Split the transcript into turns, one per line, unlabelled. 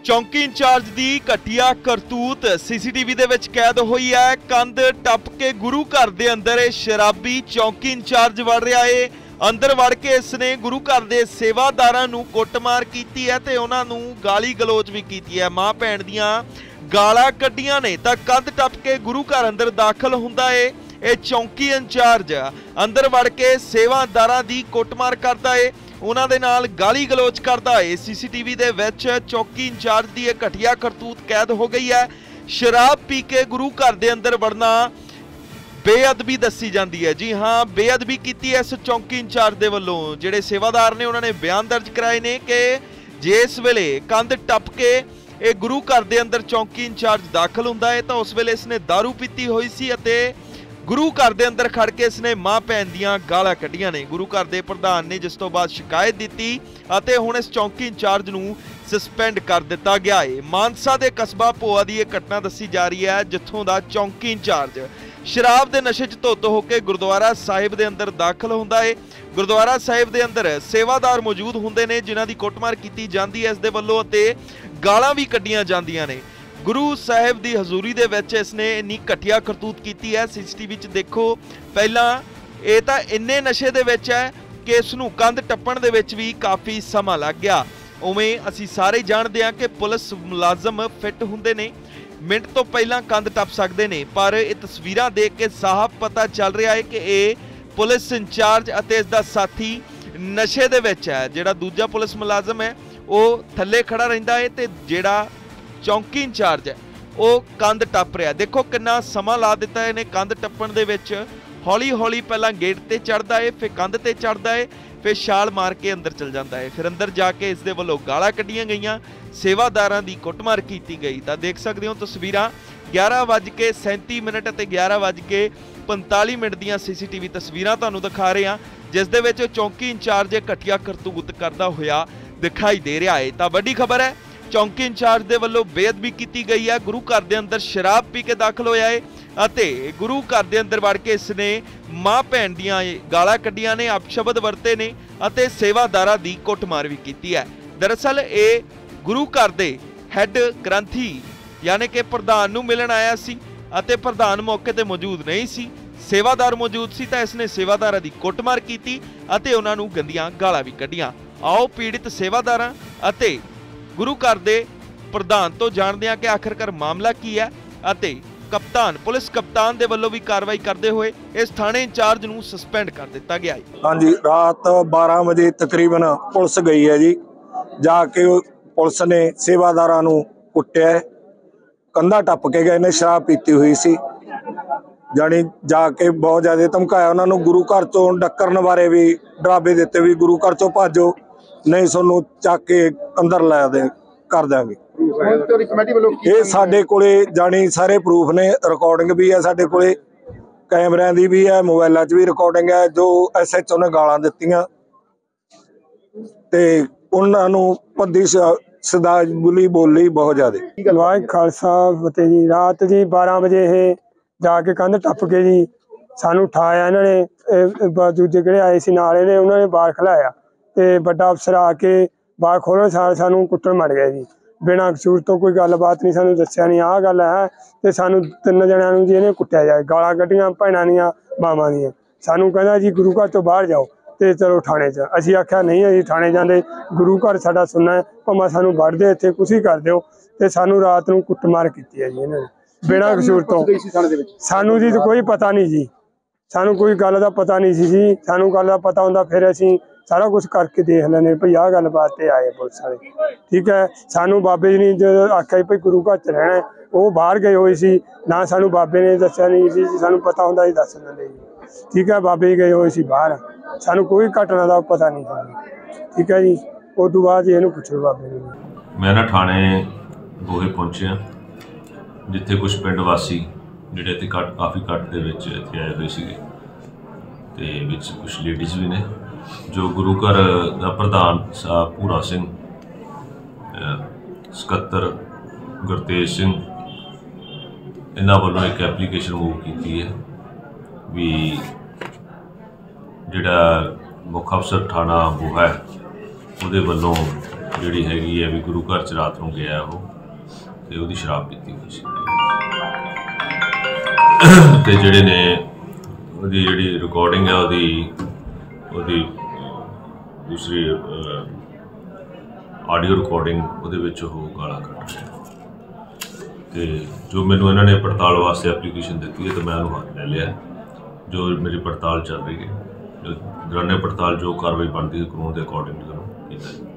चौकी इंचार्ज दी घटिया करतूत सीसीटीवी दे विच कैद हुई है। कंध टप के गुरु घर दे अंदर शराबी चौकी इंचार्ज वड़ रहा है। अंदर वड़ के इसने गुरु घर दे सेवादारां नूं कुੱਟਮਾਰ कीती है ते उन्हां नूं गाली गलोच भी कीती है। मां भैण दियां गालां कड्डियां ने तां कंध टप के गुरु घर अंदर दाखल हुंदा है। ਇਹ चौकी इंचार्ज अंदर वड़ के सेवादारां दी कुੱਟਮਾਰ करदा है, उन्हां दे नाल गाली गलोच करदा है। सीसीटीवी दे विच चौकी इंचार्ज दी एक घटिया करतूत कैद हो गई है। शराब पी के गुरु घर दे अंदर वड़ना बेअदबी दसी जाती है। जी हाँ, बेअदबी की इस चौकी इंचार्ज दे वल्लों। जिहड़े सेवादार ने उन्होंने बयान दर्ज कराए ने कि जिस वेले कंध टप के ये गुरु घर दे अंदर चौकी इंचार्ज दाखल हुंदा है तो उस वेले इसने दारू पीती हुई सी अते गुरु घर दे अंदर खड़ के इसने मां भैन दियां गालां कड्डियां ने। गुरु घर दे प्रधान ने जिस तो बाद शिकायत दी अते हुण इस चौकी इंचार्ज नूं सस्पेंड कर दिता गया है। मानसा दे कस्बा भोआ दी यह घटना दसी जा रही है जिथों दा चौकी इंचार्ज शराब दे नशे च धुत होकर गुरुद्वारा साहिब दे अंदर दाखल हुंदा है। गुरुद्वारा साहिब दे अंदर सेवादार मौजूद हुंदे ने जिन्हां दी कुੱਟਮਾਰ कीती जांदी है इस दे वल्लों अते गालां भी कड्डियां जांदियां ने। गुरु साहिब दी हजूरी दे विच इसने इन्नी घटिया करतूत कीती है। सीसीटीवी च देखो, पहला ये तां इन्ने नशे दे विच है कि इस नूं कंध टप्पण दे विच भी काफ़ी समा लग गया। उवें असीं सारे जाणदे हां कि पुलिस मुलाजम फिट हुंदे ने, मिंट तो पहलां कंध टप सकदे ने, पर ये तस्वीरां देख के साफ पता चल रहा है कि ये पुलिस इंचार्ज अते इसदा साथी नशे दे विच है। जिहड़ा दूजा पुलिस मुलाजम है वो थल्ले खड़ा रहिंदा है ते जिहड़ा चौकी इंचार्ज है वो कंध टप रहा। देखो कितना समा ला दिता इन्हें कंध टप्पण दे विच। हौली हौली पहला गेट ते चढ़दा है, फिर कंध ते चढ़दा है, फिर छाल मार के अंदर चल जाता है। फिर अंदर जाके इस दे वल्लों गालां कड्डियां गईयां, सेवादारां दी कुੱਟਮਾਰ कीती गई। तां देख सकदे हो तस्वीरां 11:37 अते 11:45 दियां सीसीटीवी तस्वीरां तुहानूं दिखा रहे हैं जिस दे विच चौकी इंचार्ज घटिया करतूत करदा होया दिखाई दे रहा है। तां वड्डी खबर है, चौकी इंचार्ज दे वल्लों बेअदबी की गई है। गुरु घर दे अंदर शराब पी के दाखल होया है अते गुरु घर दे अंदर वड़ के इसने मां भैन दियां गालां कड्डियां ने, अपशब्द वरते ने अते सेवादारां दी कुੱਟਮਾਰ भी की है। दरअसल ये गुरु घर दे हैड ग्रंथी यानी कि प्रधान नूं मिलण आया सी अते प्रधान मौके ते मौजूद नहीं सी, सेवादार मौजूद सी तां इसने सेवादारां दी कुੱਟਮਾਰ की अते उन्हां नूं गंदियां गालां भी कड्डियां। आओ पीड़ित सेवादारां अते गुरु घर दे प्रधान तो जानते हैं कि आखिरकार मामला की है अते कप्तान पुलिस कप्तान दे वल्लों भी कार्रवाई करते हुए इस थाने इंचार्ज नूं सस्पेंड कर दिता गया है।
हाँ जी, रात 12 बजे तकरीबन पुलिस गई है जी। जाके पुलिस ने सेवादारां नूं कुੱਟਿਆ, कंधा टप के गए ने, शराब पीती हुई सी। जानी जाके बहुत ज्यादा धमकाया उन्होंने। गुरु घर चों डक्करन बारे भी डरावे दिते भी गुरु घर चों भाजो नहीं सोनू चक के अंदर लै दे कर देंगे। ये साडे कोले जानी सारे प्रूफ ने, रिकॉर्डिंग भी है साडे कोले, कैमरिਆਂ ਦੀ भी है, मोबाइलों च भी रिकॉर्डिंग है। जो SHO ने गालां दित्तियां ते उन्हां नूं भद्दी सदाबुली बोली बहुत ज्यादा।
वाहिगुरू खालसा फतेह जी। रात जी 12 बजे ये जाके कंध टप के जी सानू उठाया इन्होंने। दूजे किहड़े आए सी नाल ने उन्होंने बाहर खिलाया ते बड़ा अफसर आके बाहर खोलण सार सानू कुੱਟਣ मर गया जी। बिना कसूर तो कोई गलबात नहीं, सानू दस्सिया नहीं आह गल है ते सानू 3 जणियां नूं जी इहने कुੱਟਿਆ जाए। गालां कड्डियां भैणां दियां मावां दियां। सानू कहंदा जी गुरु घर तो बाहर जाओ ते चलो थाने च। असीं आख्या नहीं असीं थाने जांदे, गुरु घर साडा सुनना है, भावें सानू वढ़ दे इत्थे कुछ ही कर दिओ। ते सानू रात नूं कुੱਟਮਾਰ कीती है जी इन्हां ने बिना कसूर तो। सानू जी कोई पता नहीं जी, सानू कोई गल दा पता नहीं सी जी। सानू गल दा पता हुंदा फिर असीं सारा कुछ करके देख लैने भई आह गल बात ते आए पुलिस वाले। ठीक है, सानू बाबे जी ने जो आख्या भई गुरु घर च रहना वो बाहर गए हुए सी ना, सानू बाबे ने दस्सिया नहीं सी। सानू पता हुंदा सी दस दिंदे जी। ठीक है, बाबे जी गए हुए सी बाहर, सानू कोई घटना का पता नहीं था। ठीक है जी, उस तो बाद इहनूं पुछो बाबे ने।
मैं ना थाने गोहे पहुंचे जिथे कुछ पिंड वासी जिहड़े ते काफ़ी घट दे विच इत्थे आए हुए सीगे ते विच कुछ लेडीज़ भी ने। जो गुरु घर का प्रधान साहब भूरा सिंह, सकत्तर गुरतेज सिंह, इन्हां वालों एक एप्लीकेशन मूव की है भी जिहड़ा मुख अफसर थाना बूहा है उहदे वल्लों ਜਿਹੜੀ ਹੈਗੀ ਹੈ ਵੀ ਗੁਰੂ ਘਰ 'ਚ ਰਾਤ ਨੂੰ ਗਿਆ ਉਹ ਤੇ ਉਹਦੀ ਸ਼ਰਾਬ ਪੀਤੀ ਹੋਈ ਸੀ ਤੇ ਜਿਹੜੇ ਨੇ ਉਹਦੀ ਜਿਹੜੀ ਰਿਕਾਰਡਿੰਗ ਹੈ ਉਹਦੀ ਦੂਸਰੀ ਆਡੀਓ ਰਿਕਾਰਡਿੰਗ ਉਹਦੇ ਵਿੱਚ ਉਹ ਗਾਲਾਂ ਕੱਢ ਰਿਹਾ ਤੇ ਜੋ ਮੈਨੂੰ ਇਹਨਾਂ ਨੇ ਪੜਤਾਲ ਵਾਸਤੇ ਐਪਲੀਕੇਸ਼ਨ ਦਿੱਤੀ ਹੈ ਤੇ ਮੈਂ ਉਹਨੂੰ ਹੱਥ ਲੈ ਲਿਆ। ਜੋ ਮੇਰੀ ਪੜਤਾਲ ਚੱਲ ਰਹੀ ਹੈ, ਜੋ ਦੌਰਾਨੇ ਪੜਤਾਲ ਜੋ ਕਾਰਵਾਈ ਬਣਦੀ ਹੈ ਕਾਨੂੰਨ ਦੇ ਅਕੋਰਡਿੰਗ ਉਹਨੂੰ ਕੀਤਾ।